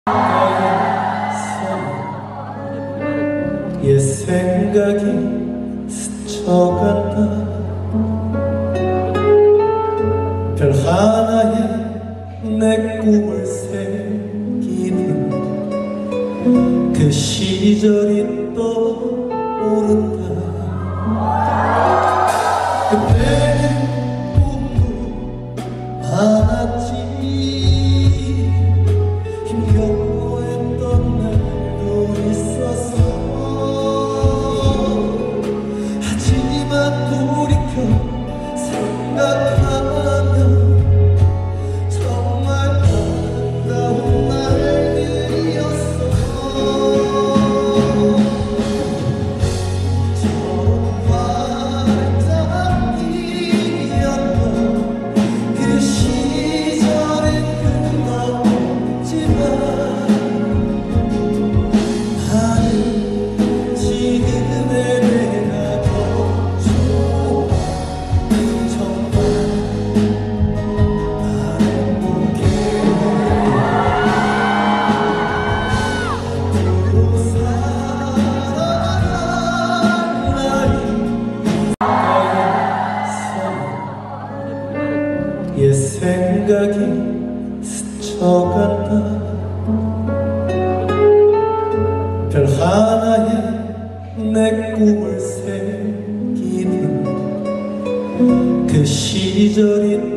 옛 생각이 스쳐간다. 별 하나에 내 꿈을 새기는 그 시절이 떠오른다. 그때는 꿈도 많았지. 힘겨워했던 날도 있었어. 하지만 돌이켜 생각하면 정말 아름다운 날들이었어. 처음 활짝 피었던 그 시절의 끝없지만 나는 지금의 내가 더 좋아. 정말 난 행복해. 앞으로 살아갈 날이 옛 생각이 스쳐간다. 별 하나에 내 꿈을 새기는 그 시절이